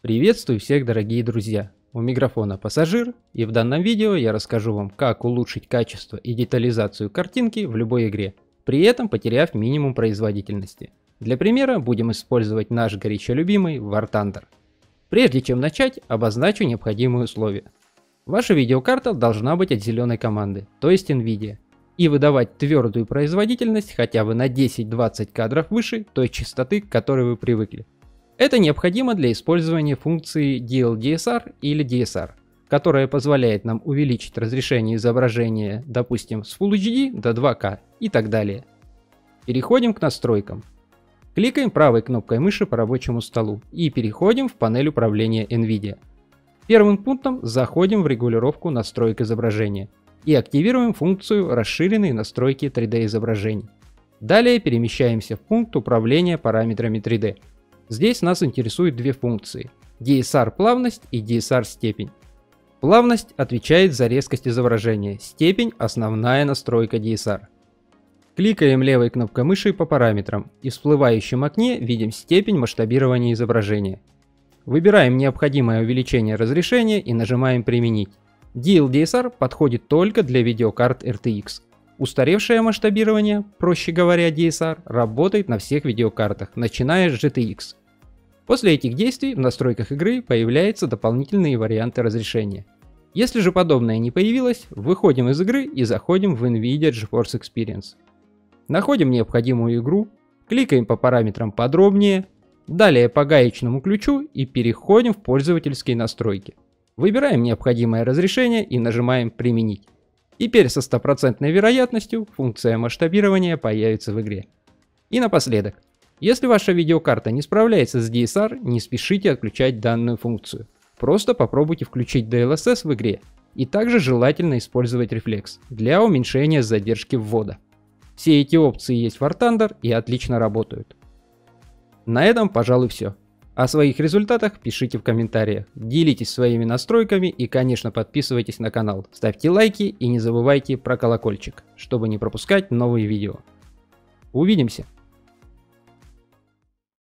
Приветствую всех, дорогие друзья! У микрофона пассажир, и в данном видео я расскажу вам, как улучшить качество и детализацию картинки в любой игре, при этом потеряв минимум производительности. Для примера будем использовать наш горячо любимый War Thunder. Прежде чем начать, обозначу необходимые условия. Ваша видеокарта должна быть от зеленой команды, то есть NVIDIA, и выдавать твердую производительность хотя бы на 10-20 кадров выше той частоты, к которой вы привыкли. Это необходимо для использования функции DLDSR или DSR, которая позволяет нам увеличить разрешение изображения, допустим, с Full HD до 2К и так далее. Переходим к настройкам. Кликаем правой кнопкой мыши по рабочему столу и переходим в панель управления NVIDIA. Первым пунктом заходим в регулировку настроек изображения и активируем функцию расширенные настройки 3D изображений. Далее перемещаемся в пункт управления параметрами 3D. Здесь нас интересуют две функции – DSR плавность и DSR степень. Плавность отвечает за резкость изображения, степень – основная настройка DSR. Кликаем левой кнопкой мыши по параметрам и в всплывающем окне видим степень масштабирования изображения. Выбираем необходимое увеличение разрешения и нажимаем «Применить». DLDSR подходит только для видеокарт RTX. Устаревшее масштабирование, проще говоря DSR, работает на всех видеокартах, начиная с GTX. После этих действий в настройках игры появляются дополнительные варианты разрешения. Если же подобное не появилось, выходим из игры и заходим в NVIDIA GeForce Experience. Находим необходимую игру, кликаем по параметрам подробнее, далее по гаечному ключу и переходим в пользовательские настройки. Выбираем необходимое разрешение и нажимаем «Применить». Теперь со стопроцентной вероятностью функция масштабирования появится в игре. И напоследок, если ваша видеокарта не справляется с DSR, не спешите отключать данную функцию. Просто попробуйте включить DLSS в игре, и также желательно использовать рефлекс для уменьшения задержки ввода. Все эти опции есть в War Thunder и отлично работают. На этом, пожалуй, все. О своих результатах пишите в комментариях, делитесь своими настройками и, конечно, подписывайтесь на канал, ставьте лайки и не забывайте про колокольчик, чтобы не пропускать новые видео. Увидимся!